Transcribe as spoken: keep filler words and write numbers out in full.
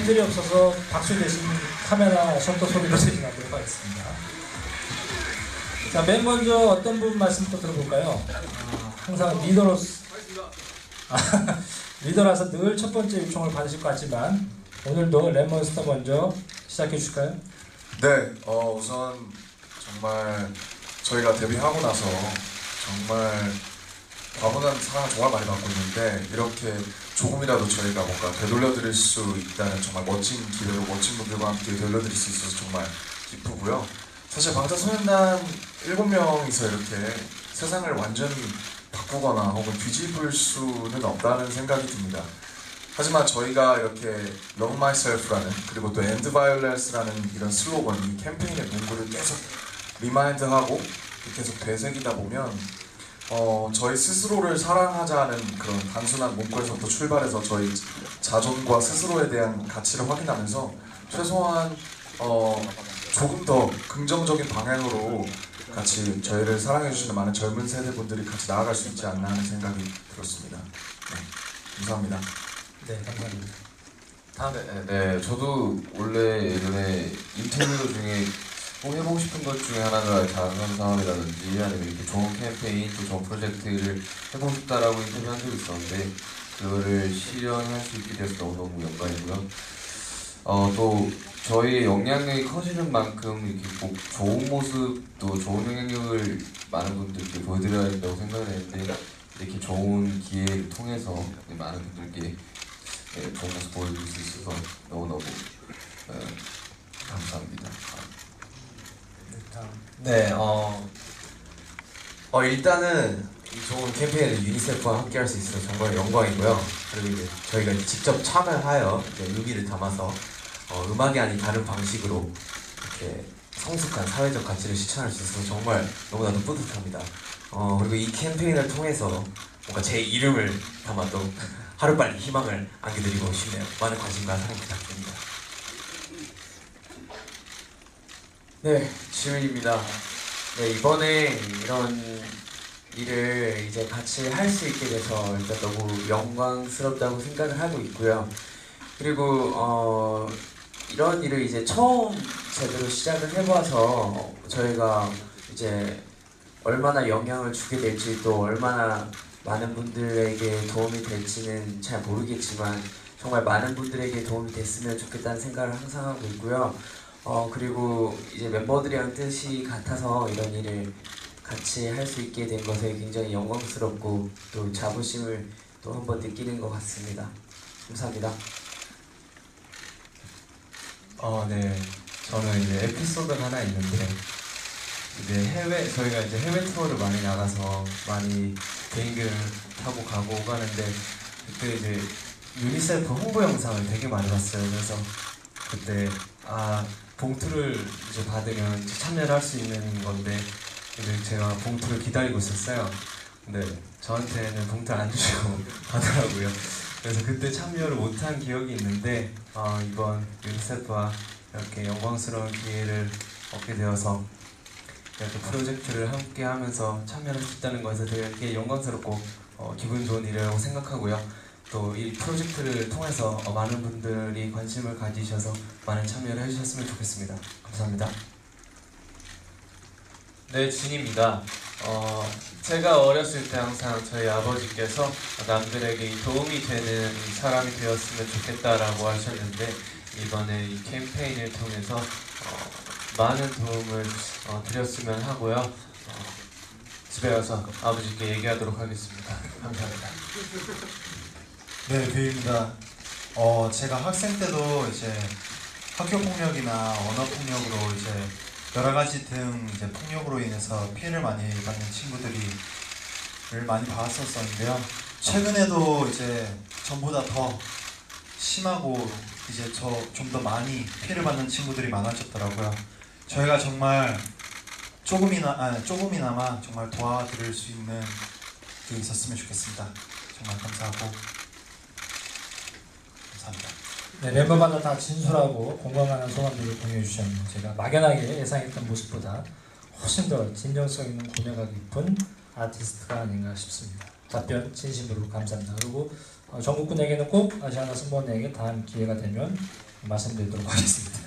팬들이 없어서 박수 대신 카메라 셔터 소리로 대신하도록 하겠습니다. 자, 맨 먼저 어떤 부분 말씀부터 들어볼까요? 아, 항상 리더로서 아, 리더라서 늘 첫 번째 요청을 받으실 것 같지만 오늘도 랩몬스터 먼저 시작해 주실까요? 네, 어, 우선 정말 저희가 데뷔하고 나서 정말 과분한 사랑을 정말 많이 받고 있는데 이렇게 조금이라도 저희가 뭔가 되돌려드릴 수 있다는 정말 멋진 기회로 멋진 분들과 함께 되돌려드릴 수 있어서 정말 기쁘고요. 사실 방탄소년단 일곱 명이서 이렇게 세상을 완전히 바꾸거나 혹은 뒤집을 수는 없다는 생각이 듭니다. 하지만 저희가 이렇게 Love Myself라는 그리고 또 End Violence라는 이런 슬로건, 이 캠페인의 문구를 계속 리마인드하고 계속 되새기다 보면 어, 저희 스스로를 사랑하자는 그런 단순한 문구에서부터 출발해서 저희 자존과 스스로에 대한 가치를 확인하면서 최소한 어, 조금 더 긍정적인 방향으로 같이 저희를 사랑해주시는 많은 젊은 세대분들이 같이 나아갈 수 있지 않나 하는 생각이 들었습니다. 네, 감사합니다. 네, 감사합니다. 다음, 네, 네, 저도 원래 예전에 인터뷰 중에 꼭 해보고 싶은 것 중에 하나가 자선 사업이라든지 아니면 이렇게 좋은 캠페인, 또 좋은 프로젝트를 해보고 싶다라고 인터뷰한 적이 있었는데 그거를 실현할 수 있게 돼서 너무너무 영광이고요. 어, 또 저희의 영향력이 커지는 만큼 이렇게 꼭 좋은 모습, 또 좋은 영향력을 많은 분들께 보여드려야 된다고 생각을 했는데 이렇게 좋은 기회를 통해서 많은 분들께 네, 좋은 모습 보여줄 수 있어서 너무너무 네, 감사합니다. 네, 어, 어 일단은 이 좋은 캠페인을 유니세프와 함께 할 수 있어서 정말 영광이고요. 그리고 이제 저희가 이제 직접 참여하여 이제 의미를 담아서 어, 음악이 아닌 다른 방식으로 이렇게 성숙한 사회적 가치를 실천할 수 있어서 정말 너무나도 뿌듯합니다. 어, 그리고 이 캠페인을 통해서 뭔가 제 이름을 담아도 하루빨리 희망을 안겨드리고 싶네요. 많은 관심과 사랑 부탁드립니다. 네, 지훈입니다. 네, 이번에 이런 일을 이제 같이 할 수 있게 돼서 일단 너무 영광스럽다고 생각을 하고 있고요. 그리고 어, 이런 일을 이제 처음 제대로 시작을 해봐서 저희가 이제 얼마나 영향을 주게 될지 또 얼마나 많은 분들에게 도움이 될지는 잘 모르겠지만 정말 많은 분들에게 도움이 됐으면 좋겠다는 생각을 항상 하고 있고요. 어 그리고 이제 멤버들이랑 뜻이 같아서 이런 일을 같이 할 수 있게 된 것에 굉장히 영광스럽고 또 자부심을 또 한번 느끼는 것 같습니다. 감사합니다. 어, 네. 저는 이제 에피소드가 하나 있는데 이제 해외 저희가 이제 해외 투어를 많이 나가서 많이 비행기를 타고 가고 가는데 그때 이제 유니세프 홍보 영상을 되게 많이 봤어요. 그래서 그때 아 봉투를 이제 받으면 참여를 할 수 있는 건데 이제 제가 봉투를 기다리고 있었어요. 근데 저한테는 봉투를 안 주시고 가더라고요. 그래서 그때 참여를 못한 기억이 있는데 어, 이번 유니세프와 이렇게 영광스러운 기회를 얻게 되어서 이렇게 프로젝트를 함께 하면서 참여를 했다는 것에 되게 영광스럽고 어, 기분 좋은 일이라고 생각하고요. 또 이 프로젝트를 통해서 어, 많은 분들이 관심을 가지셔서 많은 참여를 해주셨으면 좋겠습니다. 감사합니다. 네, 진입니다. 어, 제가 어렸을 때 항상 저희 아버지께서 남들에게 도움이 되는 사람이 되었으면 좋겠다라고 하셨는데 이번에 이 캠페인을 통해서 어, 많은 도움을 어, 드렸으면 하고요. 어, 집에 가서 아버지께 얘기하도록 하겠습니다. 감사합니다. 네, 뷰입니다. 어, 제가 학생 때도 이제 학교 폭력이나 언어 폭력으로 이제 여러 가지 등 이제 폭력으로 인해서 피해를 많이 받는 친구들을 많이 봤었었는데요. 최근에도 이제 전보다 더 심하고 이제 저 좀 더 많이 피해를 받는 친구들이 많아졌더라고요. 저희가 정말 조금이나 아, 조금이나마 정말 도와드릴 수 있는 게 있었으면 좋겠습니다. 정말 감사하고 감사합니다. 네, 멤버마다 다 진솔하고 공감하는 소감들을 공유해 주셨네요. 제가 막연하게 예상했던 모습보다 훨씬 더 진정성 있는 고뇌가 깊은 아티스트가 아닌가 싶습니다. 답변 진심으로 감사합니다. 그리고 어, 전국군에게는 꼭 아시아나 승무원에게 다음 기회가 되면 말씀드리도록 하겠습니다.